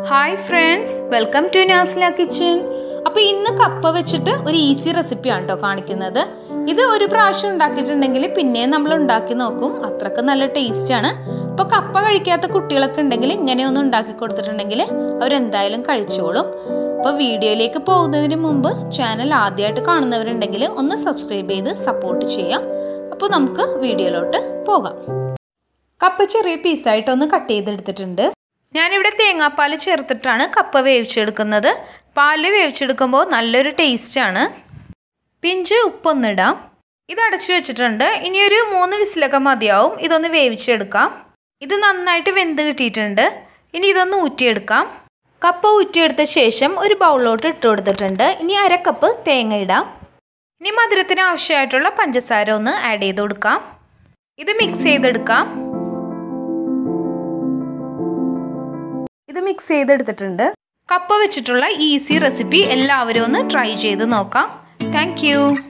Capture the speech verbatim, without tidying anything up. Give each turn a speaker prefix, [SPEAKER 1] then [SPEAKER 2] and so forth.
[SPEAKER 1] Hi friends, welcome to Nasla Kitchen. അപ്പോൾ ഇന്ന് കപ്പ വെച്ചിട്ട് ഒരു ഈസി റെസിപ്പി ആണ് ട്ടോ കാണിക്കുന്നത്. ഇത് ഒരു പ്രാവശ്യം ഉണ്ടാക്കിയിട്ടുണ്ടെങ്കിൽ പിന്നെ നമ്മൾ ഉണ്ടാക്കി നോക്കും. അത്രക്ക് നല്ല ടേസ്റ്റ് ആണ്. അപ്പോൾ കപ്പ കഴിക്കാത്ത കുട്ടികളൊക്കെ ഉണ്ടെങ്കിൽ ഇങ്ങനെ ഒന്ന് ഉണ്ടാക്കി കൊടുത്തിട്ടുണ്ടെങ്കിൽ അവർ എന്തായാലും കഴിച്ചോളും. അപ്പോൾ വീഡിയോയിലേക്ക് പോകുന്നതിന് മുമ്പ് ചാനൽ ആദ്യമായിട്ട് കാണുന്നവരുണ്ടെങ്കിൽ ഒന്ന് സബ്സ്ക്രൈബ് ചെയ്ത് സപ്പോർട്ട് ചെയ്യാം. അപ്പോൾ നമുക്ക് വീഡിയോയിലോട്ട് പോകാം. കപ്പ ചെറിയ പീസായിട്ട് ഒന്ന് കട്ട് ചെയ്തെടുത്തിട്ടുണ്ട്. ഞാനിവിടെ തേങ്ങാപ്പാൽ ചേർത്തിട്ടാണ് കപ്പ വേവിച്ചെടുക്കുന്നത്. പാല് വേവിച്ചെടുക്കുമ്പോൾ നല്ലൊരു ടേസ്റ്റാണ്. പിഞ്ച് ഉപ്പൊന്നിടാം. ഇത് അടച്ചു വെച്ചിട്ടുണ്ട്. ഇനിയൊരു മൂന്ന് വിസിലൊക്കെ മതിയാവും. ഇതൊന്ന് വേവിച്ചെടുക്കാം. ഇത് നന്നായിട്ട് വെന്ത് കിട്ടിയിട്ടുണ്ട്. ഇനി ഇതൊന്ന് ഊറ്റിയെടുക്കാം. കപ്പ ഊറ്റിയെടുത്ത ശേഷം ഒരു ബൗളിലോട്ട് ഇട്ട് കൊടുത്തിട്ടുണ്ട്. ഇനി അര കപ്പ് തേങ്ങ ഇടാം. ഇനി മധുരത്തിന് ആവശ്യമായിട്ടുള്ള പഞ്ചസാര ഒന്ന് ആഡ് ചെയ്ത് കൊടുക്കാം. ഇത് മിക്സ് ചെയ്തെടുക്കാം. ഇത് മിക്സ് ചെയ്തെടുത്തിട്ടുണ്ട്. കപ്പ വെച്ചിട്ടുള്ള ഈസി റെസിപ്പി എല്ലാവരും ഒന്ന് ട്രൈ ചെയ്ത് നോക്കാം. Thank U.